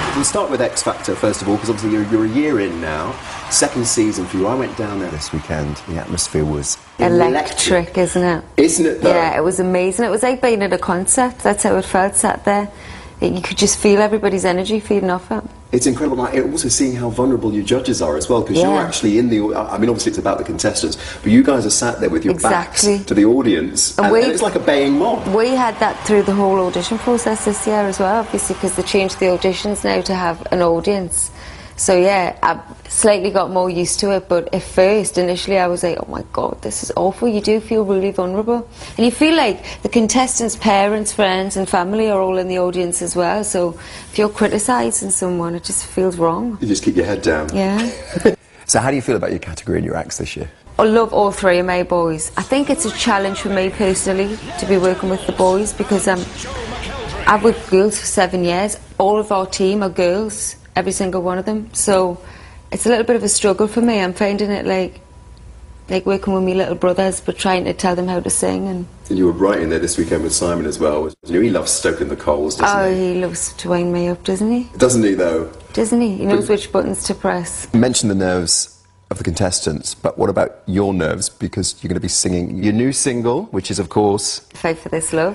We'll start with X Factor first of all, because obviously you're a year in now. Second season for you. I went down there this weekend. The atmosphere was electric, isn't it? Isn't it though? Yeah, it was amazing. It was like being at a concert. That's how it felt, sat there. You could just feel everybody's energy feeding off it. It's incredible. Like, also seeing how vulnerable your judges are as well, because you're actually in the... I mean, obviously it's about the contestants, but you guys are sat there with your backs to the audience, and it's like a baying mob. We had that through the whole audition process this year as well, obviously, because they changed the auditions now to have an audience. So yeah, I slightly got more used to it, but at first, initially, I was like, oh my God, this is awful. You do feel really vulnerable. And you feel like the contestants' parents, friends and family are all in the audience as well. So if you're criticising someone, it just feels wrong. You just keep your head down. Yeah. So how do you feel about your category and your acts this year? I love all three of my boys. I think it's a challenge for me personally to be working with the boys, because I've worked with girls for 7 years. All of our team are girls. Every single one of them, so it's a little bit of a struggle for me. I'm finding it like working with my little brothers, but trying to tell them how to sing. And you were writing there this weekend with Simon as well. He loves stoking the coals, doesn't he? Oh, he loves to wind me up, doesn't he? Doesn't he, though? Doesn't he? He knows which buttons to press. You mentioned the nerves of the contestants, but what about your nerves? Because you're going to be singing your new single, which is, of course... Fight for This Love.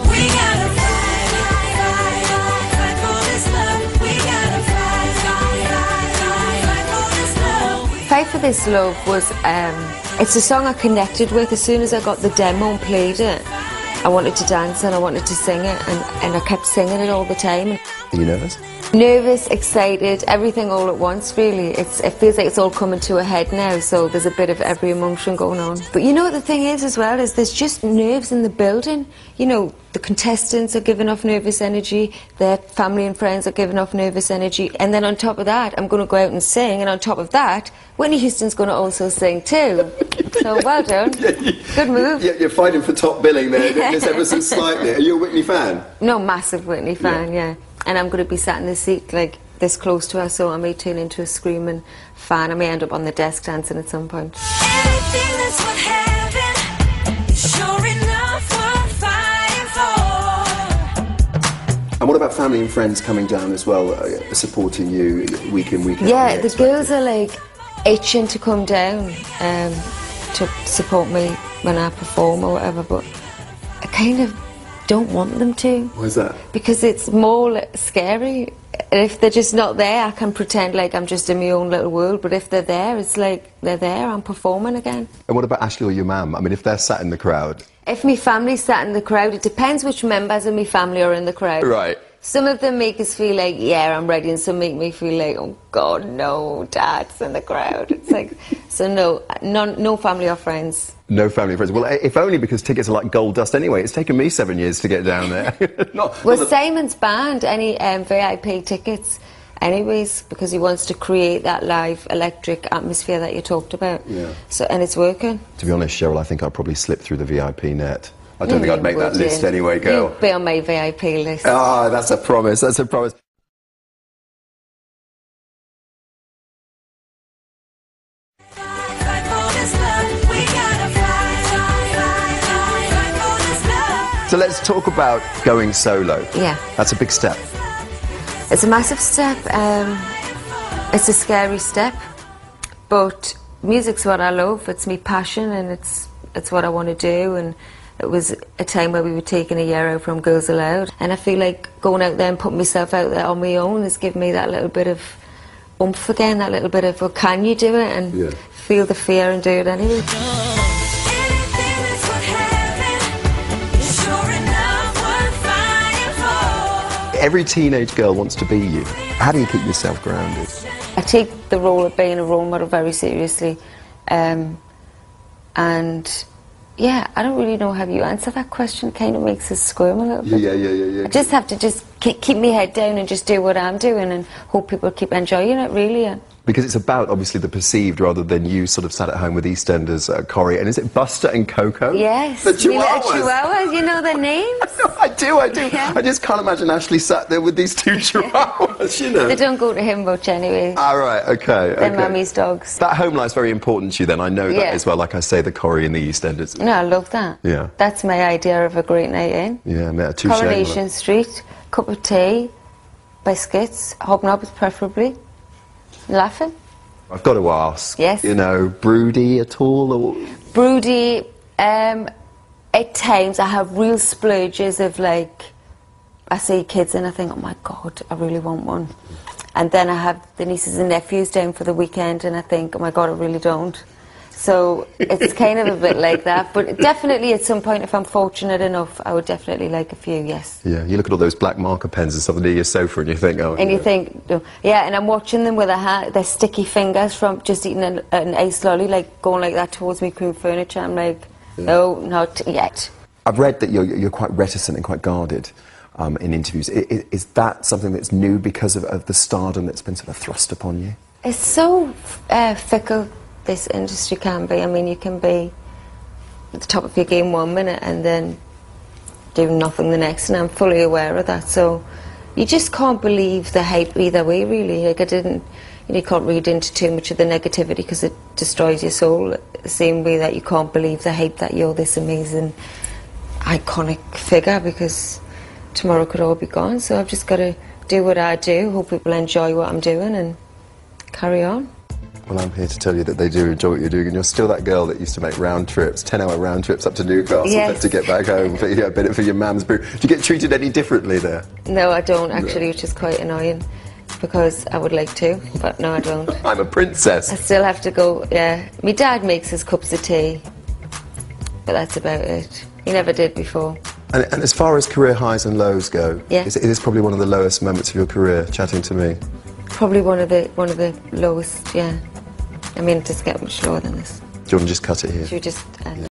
Fight for This Love was, it's a song I connected with. As soon as I got the demo and played it, I wanted to dance and I wanted to sing it, and I kept singing it all the time. Are you nervous? Nervous, excited, everything all at once, really. It feels like it's all coming to a head now, so there's a bit of every emotion going on. But you know what the thing is as well, is there's just nerves in the building. You know, the contestants are giving off nervous energy, their family and friends are giving off nervous energy, and then on top of that, I'm going to go out and sing, and on top of that, Whitney Houston's going to also sing too. So well done. Good move. You're fighting for top billing there, just ever so slightly. Are you a Whitney fan? No, massive Whitney fan, yeah. And I'm going to be sat in the seat like this close to her, so I may turn into a screaming fan. I may end up on the desk dancing at some point. Anything that's what happened is sure enough worth fighting for. And what about family and friends coming down as well, supporting you week in, week out? Yeah, the girls are like itching to come down to support me when I perform or whatever, but I kind of don't want them to. Why is that? Because it's more scary. If they're just not there, I can pretend like I'm just in my own little world, but if they're there, it's like they're there, I'm performing again. And what about Ashley or your mum? I mean, if they're sat in the crowd? If my family's sat in the crowd, it depends which members of my family are in the crowd. Right. Some of them make us feel like, yeah, I'm ready, and some make me feel like, oh God, no, Dad's in the crowd. It's like, so no family or friends. No family or friends. Well, if only because tickets are like gold dust anyway. It's taken me 7 years to get down there. Simon's banned any VIP tickets anyways, because he wants to create that live electric atmosphere that you talked about. Yeah. So, and it's working. To be honest, Cheryl, I think I'd probably slip through the VIP net. I don't think I'd make that list anyway, girl. You'll be on my VIP list. Ah, that's a promise, that's a promise. So let's talk about going solo. Yeah. That's a big step. It's a massive step. It's a scary step, but music's what I love. It's my passion, and it's what I want to do. And it was a time where we were taking a year out from Girls Aloud, and I feel like going out there and putting myself out there on my own has given me that little bit of oomph again, that little bit of, well, can you do it? And feel the fear and do it anyway. Every teenage girl wants to be you. How do you keep yourself grounded? I take the role of being a role model very seriously, and yeah, I don't really know how you answer that question. It kind of makes us squirm a little bit. Yeah. I just have to keep my head down and just do what I'm doing and hope people keep enjoying it, really. Because it's about, obviously, the perceived rather than you sort of sat at home with EastEnders, Corrie. And is it Buster and Coco? Yes. The Chihuahuas. The Chihuahuas, you know their names? No, I do. Yeah. I just can't imagine Ashley sat there with these two Chihuahuas, you know. They don't go to him much anyway. Ah, right, okay. They're Mummy's dogs. That home life's very important to you then. I know that as well, like I say, the Corrie and the EastEnders. No, I love that. Yeah. That's my idea of a great night in. Yeah, Coronation Street, cup of tea, Biscuits, hobnobs preferably. Laughing. I've got to ask. Yes. You know, broody at all? Or? Broody, at times I have real splurges of like, I see kids and I think, oh my God, I really want one. And then I have the nieces and nephews down for the weekend and I think, oh my God, I really don't. So it's kind of a bit like that, but definitely at some point, if I'm fortunate enough, I would definitely like a few, yes. Yeah, you look at all those black marker pens and stuff near your sofa and you think, oh... And you think, oh, yeah, and I'm watching them with their sticky fingers from just eating an ice lolly, like going like that towards me cream furniture. I'm like, no, not yet. I've read that you're quite reticent and quite guarded in interviews. Is that something that's new because of the stardom that's been sort of thrust upon you? It's so fickle. This industry can be. I mean, you can be at the top of your game 1 minute and then do nothing the next, and I'm fully aware of that. So you just can't believe the hype either way, really. Like, you can't read into too much of the negativity because it destroys your soul. The same way that you can't believe the hype that you're this amazing, iconic figure, because tomorrow could all be gone. So I've just got to do what I do, hope people enjoy what I'm doing, and carry on. Well, I'm here to tell you that they do enjoy what you're doing, and you're still that girl that used to make round trips, 10-hour round trips up to Newcastle to get back home for, a bit for your mum's brew. Do you get treated any differently there? No, I don't actually, which is quite annoying, because I would like to, but no, I don't. I'm a princess. I still have to go, yeah. My dad makes his cups of tea, but that's about it. He never did before. And as far as career highs and lows go, yeah. Is this probably one of the lowest moments of your career, chatting to me? Probably one of the lowest, yeah. I mean, it doesn't get much lower than this. Do you want to just cut it here? Should we just...